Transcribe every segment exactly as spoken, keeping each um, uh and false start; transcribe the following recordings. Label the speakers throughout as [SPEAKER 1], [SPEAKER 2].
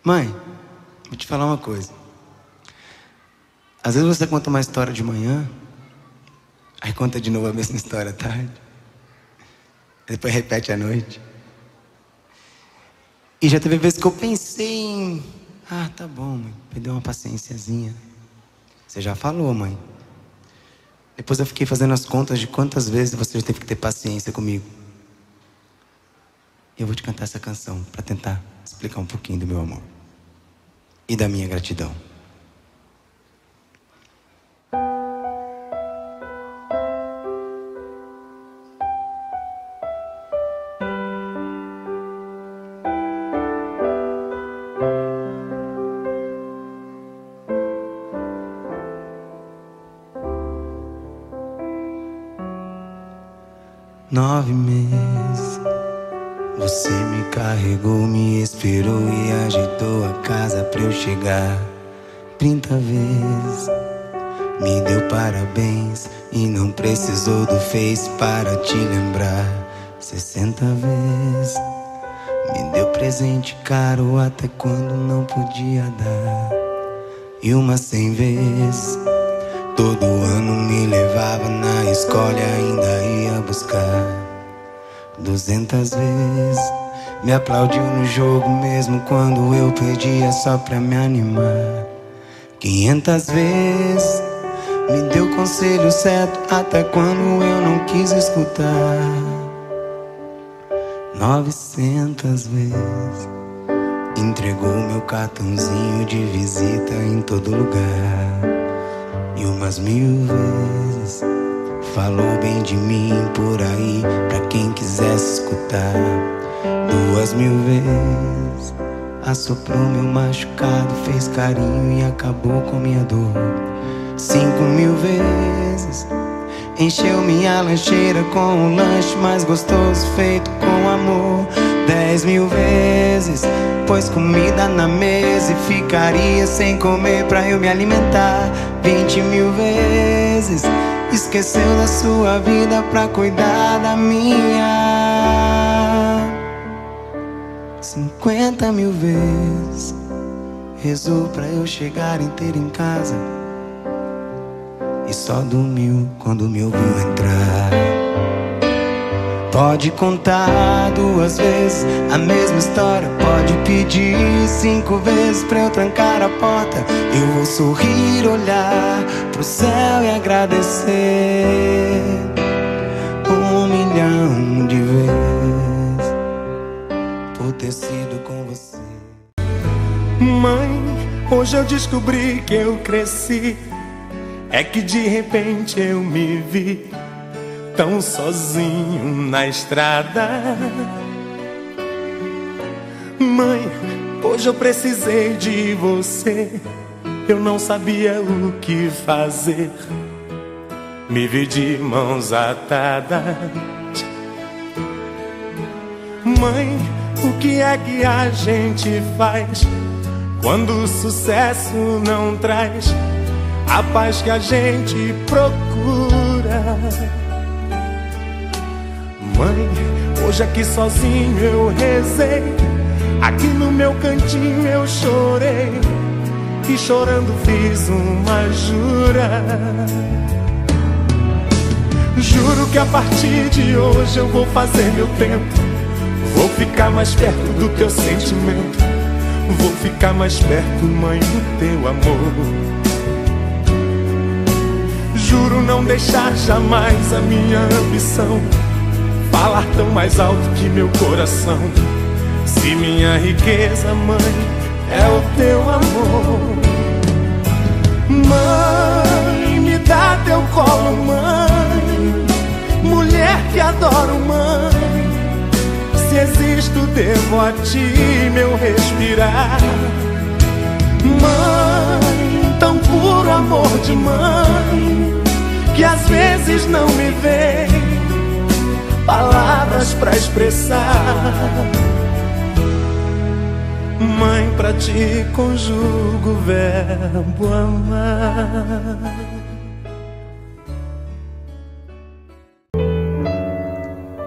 [SPEAKER 1] Mãe, vou te falar uma coisa. Às vezes você conta uma história de manhã, aí conta de novo a mesma história à tarde, depois repete à noite. E já teve vezes que eu pensei em... Ah, tá bom, mãe, perdeu uma paciênciazinha. Você já falou, mãe. Depois eu fiquei fazendo as contas de quantas vezes você já teve que ter paciência comigo. E eu vou te cantar essa canção para tentar explicar um pouquinho do meu amor e da minha gratidão. Nove meses você me carregou, me esperou e agitou a casa pra eu chegar. Trinta vezes me deu parabéns e não precisou do Face para te lembrar. Sessenta vezes me deu presente caro até quando não podia dar. E umas cem vezes todo ano me levava na escola e ainda ia buscar. Duzentas vezes me aplaudiu no jogo mesmo quando eu perdia só pra me animar. Quinhentas vezes me deu conselho certo até quando eu não quis escutar. Novecentas vezes entregou meu cartãozinho de visita em todo lugar. E umas mil vezes falou bem de mim por aí pra quem quisesse escutar. Duas mil vezes assoprou meu machucado, fez carinho e acabou com minha dor. Cinco mil vezes encheu minha lancheira com um lanche mais gostoso feito com amor. Dez mil vezes pôs comida na mesa e ficaria sem comer pra eu me alimentar. Vinte mil vezes esqueceu da sua vida pra cuidar da minha. Cinquenta mil vezes rezou pra eu chegar inteiro em casa e só dormiu quando me ouviu entrar. Pode contar duas vezes a mesma história, pode pedir cinco vezes pra eu trancar a porta. Eu vou sorrir, olhar pro céu e agradecer um milhão de vezes por ter sido com você.
[SPEAKER 2] Mãe, hoje eu descobri que eu cresci. É que de repente eu me vi tão sozinho na estrada. Mãe, hoje eu precisei de você. Eu não sabia o que fazer. Me vi de mãos atadas. Mãe, o que é que a gente faz quando o sucesso não traz a paz que a gente procura? Mãe, hoje aqui sozinho eu rezei, aqui no meu cantinho eu chorei, e chorando fiz uma jura. Juro que a partir de hoje eu vou fazer meu tempo, vou ficar mais perto do teu sentimento, vou ficar mais perto, mãe, do teu amor. Juro não deixar jamais a minha ambição falar tão mais alto que meu coração. Se minha riqueza, mãe, é o teu amor. Mãe, me dá teu colo, mãe, mulher que adoro, mãe. Se existo, devo a ti meu respirar. Mãe, tão puro amor de mãe, que às vezes não me vem palavras pra expressar. Mãe, pra ti conjugo o verbo amar.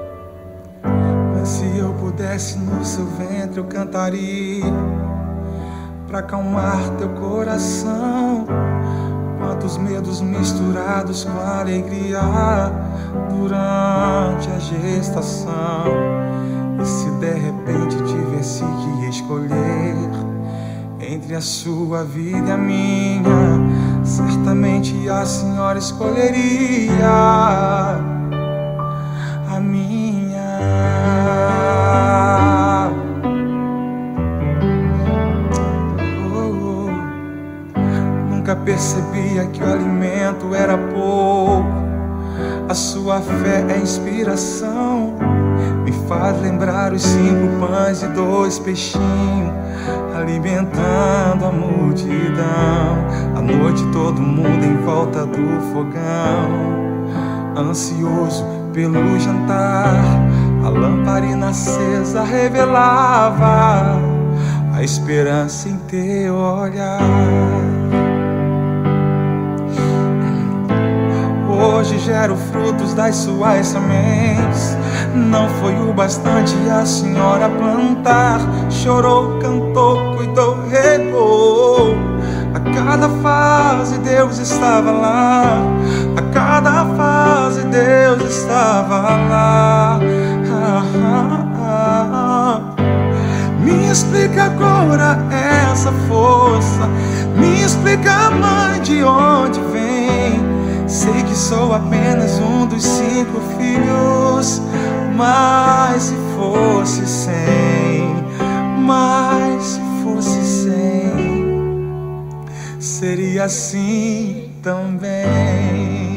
[SPEAKER 3] Mas se eu pudesse no seu ventre eu cantaria pra acalmar teu coração. Quantos medos misturados com alegria durante a gestação. E se de repente tivesse que escolher entre a sua vida e a minha, certamente a senhora escolheria a minha. Oh, oh. Nunca percebia que o alimento era pouco. A sua fé é inspiração. Me faz lembrar os cinco pães e dois peixinhos, alimentando a multidão. À noite todo mundo em volta do fogão, ansioso pelo jantar. A lamparina acesa revelava a esperança em teu olhar. Hoje gero frutos das suas sementes. Não foi o bastante a senhora plantar. Chorou, cantou, cuidou, regou. A cada fase Deus estava lá. A cada fase Deus estava lá. Ah, ah, ah. Me explica agora essa força. Me explica, mãe, de onde vem. Sei que sou apenas um dos cinco filhos, mas se fosse cem, mas se fosse cem, seria assim também.